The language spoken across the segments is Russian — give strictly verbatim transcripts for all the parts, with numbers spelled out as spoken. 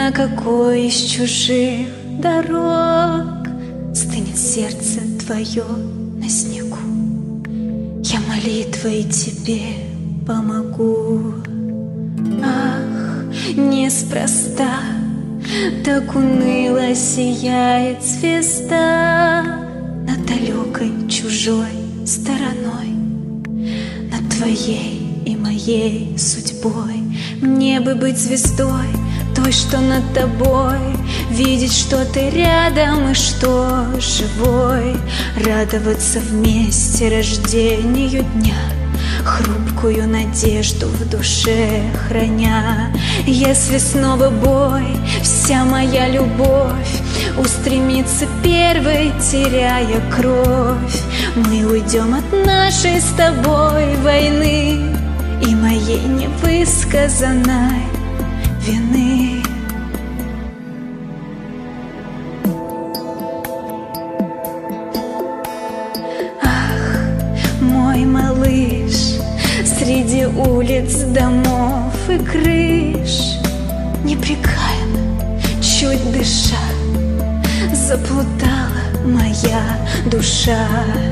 На какой из чужих дорог стынет сердце твое на снегу? Я молитвой тебе помогу. Ах, неспроста так уныло сияет звезда над далекой чужой стороной, над твоей и моей судьбой. Мне бы быть звездой, той, что над тобой, видеть, что ты рядом и что живой, радоваться вместе рождению дня, хрупкую надежду в душе храня. Если снова бой, вся моя любовь устремится первой, теряя кровь, мы уйдем от нашей с тобой войны и моей невысказанной вины. Ах, мой малыш, среди улиц, домов и крыш, непрекаянно, чуть дыша, заплутала моя душа.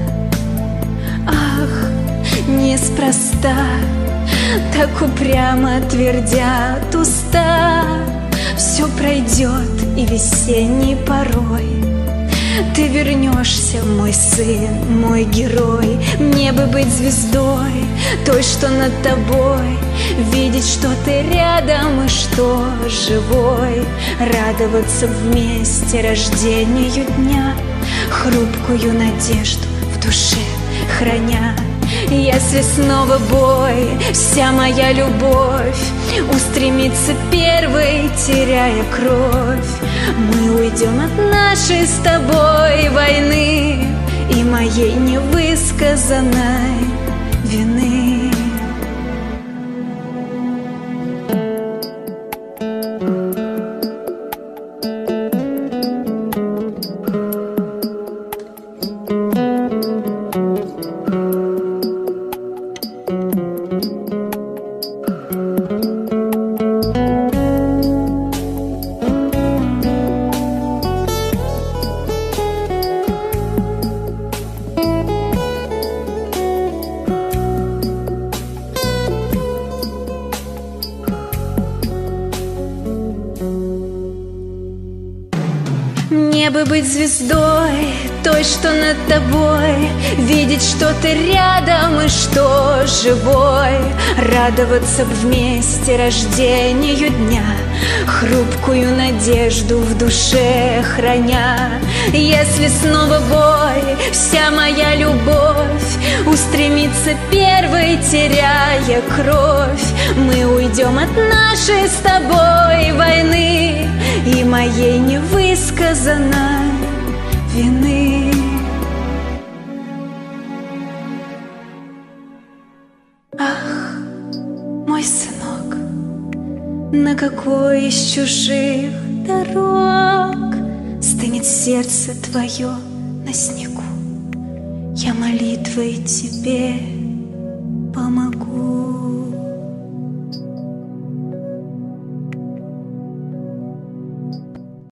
Ах, неспроста так упрямо твердят уста, все пройдет и весенней порой ты вернешься, мой сын, мой герой. Мне бы быть звездой, той, что над тобой, видеть, что ты рядом и что живой, радоваться вместе рождению дня, хрупкую надежду в душе храня. Если снова бой, вся моя любовь устремится первой, теряя кровь, мы уйдем от нашей с тобой войны и моей невысказанной вины. Мне бы быть звездой, той, что над тобой, видеть, что ты рядом и что живой, радоваться вместе рождению дня, хрупкую надежду в душе храня. Если снова бой, вся моя любовь устремится первой, теряя кровь, мы уйдем от нашей с тобой войны и моей невысказанной вины. Ах, мой сынок, на какой из чужих дорог стынет сердце твое на снегу? Я молитвой тебе помогу.